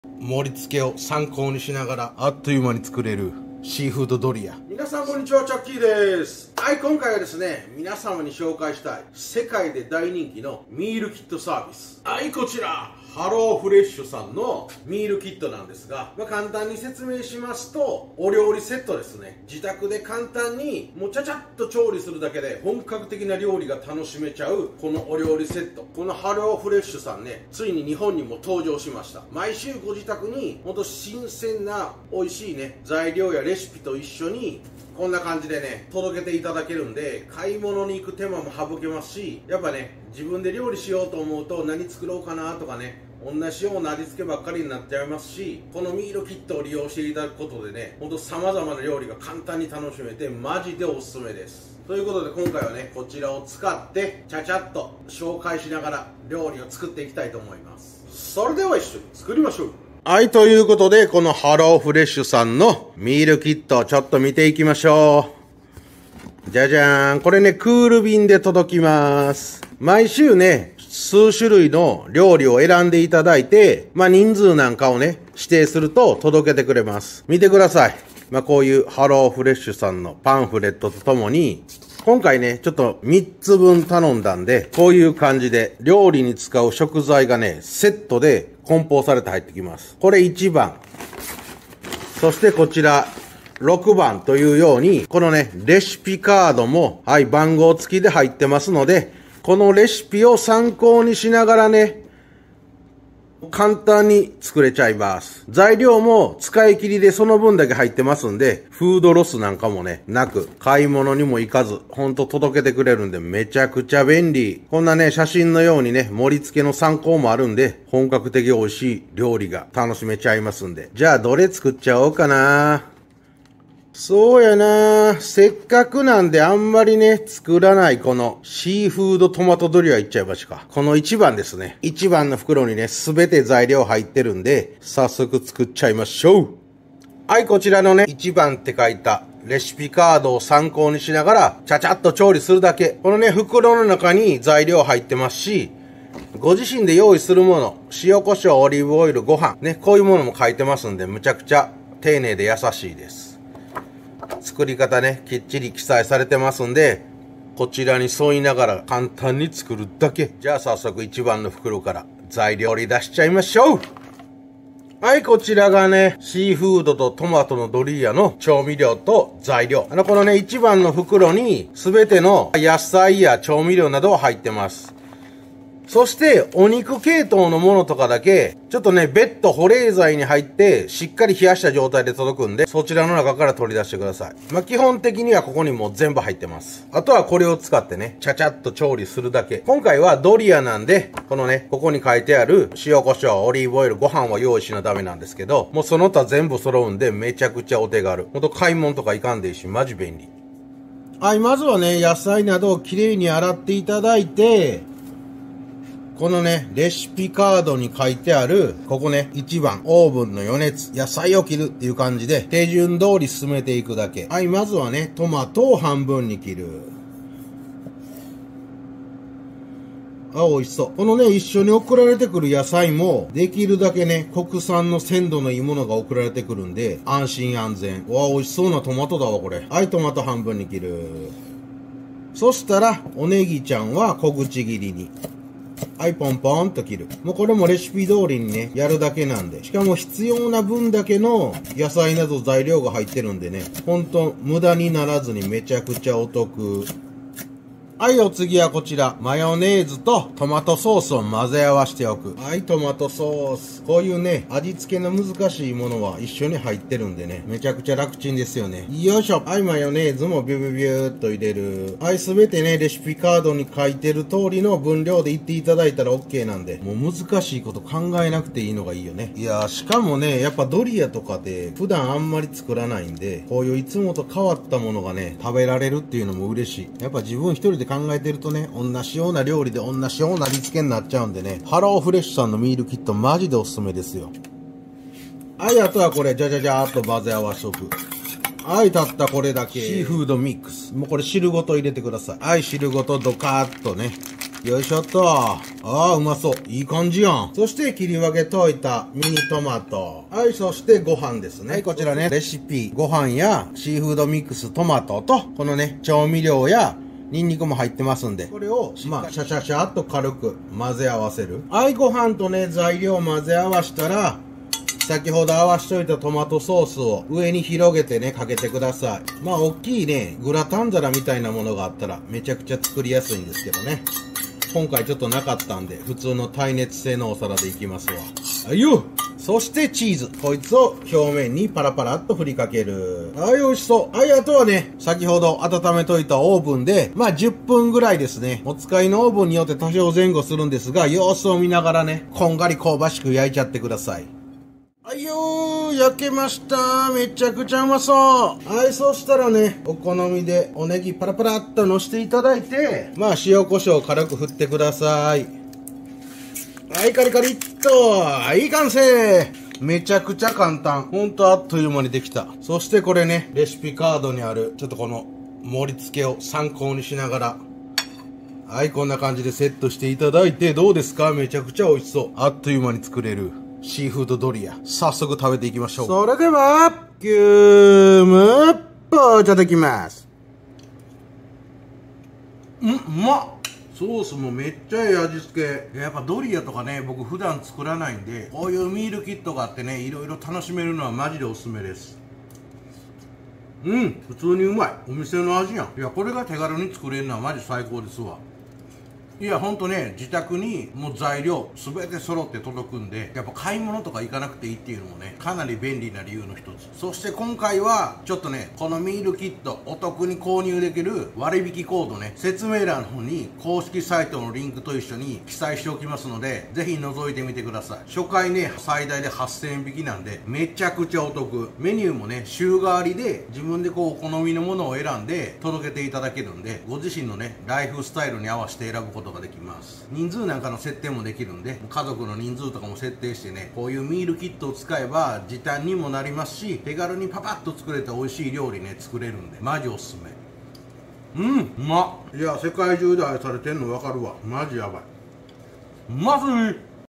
盛り付けを参考にしながらあっという間に作れるシーフードドリア。皆さんこんにちは、チャッキーです。はい、今回はですね、皆様に紹介したい世界で大人気のミールキットサービス。はい、こちらハローフレッシュさんのミールキットなんですが、簡単に説明しますと、お料理セットですね。自宅で簡単にもうちゃちゃっと調理するだけで本格的な料理が楽しめちゃうこのお料理セット。このハローフレッシュさんね、ついに日本にも登場しました。毎週ご自宅にほんと新鮮な美味しいね材料やレシピと一緒にこんな感じでね届けていただけるんで、買い物に行く手間も省けますし、やっぱね自分で料理しようと思うと何作ろうかなとかね、同じような味付けばっかりになっちゃいますし、このミールキットを利用していただくことでね、ほんと様々な料理が簡単に楽しめてマジでおすすめです。ということで今回はねこちらを使ってちゃちゃっと紹介しながら料理を作っていきたいと思います。それでは一緒に作りましょう。はい、ということでこのハローフレッシュさんのミールキットをちょっと見ていきましょう。じゃじゃーん。これねクール便で届きます。毎週ね数種類の料理を選んでいただいて、人数なんかをね指定すると届けてくれます。見てください。こういうハローフレッシュさんのパンフレットとともに、今回ねちょっと3つ分頼んだんで、こういう感じで料理に使う食材がねセットで梱包されて入ってきます。これ1番。そしてこちら6番というように、このねレシピカードも番号付きで入ってますので、このレシピを参考にしながらね簡単に作れちゃいます。材料も使い切りでその分だけ入ってますんで、フードロスなんかもねなく、買い物にも行かずほんと届けてくれるんでめちゃくちゃ便利。こんなね写真のようにね盛り付けの参考もあるんで、本格的美味しい料理が楽しめちゃいますんで、じゃあどれ作っちゃおうかな。そうやな、せっかくなんであんまりね作らないこのシーフードトマトドリアいっちゃいましょうか。この1番ですね。1番の袋にねすべて材料入ってるんで、早速作っちゃいましょう。はい、こちらのね1番って書いたレシピカードを参考にしながらちゃちゃっと調理するだけ。このね袋の中に材料入ってますし、ご自身で用意するもの、塩コショウ、オリーブオイル、ご飯ね、こういうものも書いてますんで、むちゃくちゃ丁寧で優しいです。作り方ねきっちり記載されてますんで、こちらに沿いながら簡単に作るだけ。じゃあ早速1番の袋から材料取り出しちゃいましょう。はい、こちらがねシーフードとトマトのドリアの調味料と材料。このね1番の袋に全ての野菜や調味料など入ってます。そしてお肉系統のものとかだけちょっとね別途保冷剤に入ってしっかり冷やした状態で届くんで、そちらの中から取り出してください。基本的にはここにもう全部入ってます。あとはこれを使ってねちゃちゃっと調理するだけ。今回はドリアなんで、このねここに書いてある塩コショウ、オリーブオイル、ご飯は用意しなダメなんですけど、もうその他全部揃うんでめちゃくちゃお手軽。ほんと買い物とか行かんでいいしマジ便利。はい、まずはね野菜などをきれいに洗っていただいて、このね、レシピカードに書いてある、ここね、1番、オーブンの余熱、野菜を切るっていう感じで、手順通り進めていくだけ。はい、まずはね、トマトを半分に切る。あ、美味しそう。このね、一緒に送られてくる野菜も、できるだけね、国産の鮮度のいいものが送られてくるんで、安心安全。わあ、美味しそうなトマトだわ、これ。はい、トマト半分に切る。そしたら、おネギちゃんは小口切りに。はい、ポンポンと切る。もうこれもレシピ通りにね、やるだけなんで。しかも必要な分だけの野菜など材料が入ってるんでね、ほんと無駄にならずにめちゃくちゃお得。はい、お次はこちら。マヨネーズとトマトソースを混ぜ合わせておく。はい、トマトソース。こういうね、味付けの難しいものは一緒に入ってるんでね、めちゃくちゃ楽ちんですよね。よいしょ。はい、マヨネーズもビュビュビューっと入れる。はい、すべてね、レシピカードに書いてる通りの分量で言っていただいたら OK なんで、もう難しいこと考えなくていいのがいいよね。いやー、しかもね、やっぱドリアとかで普段あんまり作らないんで、こういういつもと変わったものがね、食べられるっていうのも嬉しい。やっぱ自分一人で考えてるとね、同じような料理で同じような味付けになっちゃうんでね、ハローフレッシュさんのミールキットマジでおすすめですよ。はい、あとはこれじゃじゃじゃーっと混ぜ合わせとく。はい、たったこれだけ。シーフードミックス。もうこれ汁ごと入れてください。はい、汁ごとドカーッとね、 よいしょっと。ああ、うまそう。いい感じやん。そして切り分けといたミニトマト。はい、そしてご飯ですね。はい、こちらね、レシピ。ご飯やシーフードミックストマトと、このね、調味料やニンニクも入ってますんで、これを、シャシャシャっと軽く混ぜ合わせる。はい、ご飯とね、材料を混ぜ合わしたら、先ほど合わしといたトマトソースを上に広げてね、かけてください。まあ、大きいね、グラタン皿みたいなものがあったら、めちゃくちゃ作りやすいんですけどね。今回ちょっとなかったんで、普通の耐熱性のお皿でいきますわ。はいよ。そしてチーズ。こいつを表面にパラパラっと振りかける。はい、美味しそう。はい、あとはね、先ほど温めといたオーブンで、まあ10分ぐらいですね。お使いのオーブンによって多少前後するんですが、様子を見ながらね、こんがり香ばしく焼いちゃってください。はいよー、焼けました。めちゃくちゃうまそう。はい、そしたらね、お好みでおネギパラパラっと乗せていただいて、まあ塩コショウ軽く振ってください。はい、カリカリっと。はい、完成。めちゃくちゃ簡単。ほんとあっという間にできた。そしてこれね、レシピカードにある、ちょっとこの盛り付けを参考にしながら、はい、こんな感じでセットしていただいて、どうですか？めちゃくちゃ美味しそう。あっという間に作れるシーフードドリア。早速食べていきましょう。それでは、ギュームいただきます。うまっ。ソースもめっちゃええ味付け。やっぱドリアとかね、僕普段作らないんで、こういうミールキットがあってね、いろいろ楽しめるのはマジでおすすめです。うん、普通にうまい。お店の味やん。いや、これが手軽に作れるのはマジ最高ですわ。いや、ほんとね、自宅にもう材料すべて揃って届くんで、やっぱ買い物とか行かなくていいっていうのもね、かなり便利な理由の一つ。そして今回は、ちょっとね、このミールキット、お得に購入できる割引コードね、説明欄の方に公式サイトのリンクと一緒に記載しておきますので、ぜひ覗いてみてください。初回ね、最大で8000円引きなんで、めちゃくちゃお得。メニューもね、週替わりで自分でこう、お好みのものを選んで届けていただけるんで、ご自身のね、ライフスタイルに合わせて選ぶことができます。人数なんかの設定もできるんで、家族の人数とかも設定してね、こういうミールキットを使えば時短にもなりますし、手軽にパパッと作れた美味しい料理ね、作れるんでマジおすすめ。うまっ。いや、世界中で愛されてんの分かるわ。マジやばい。うますぎ。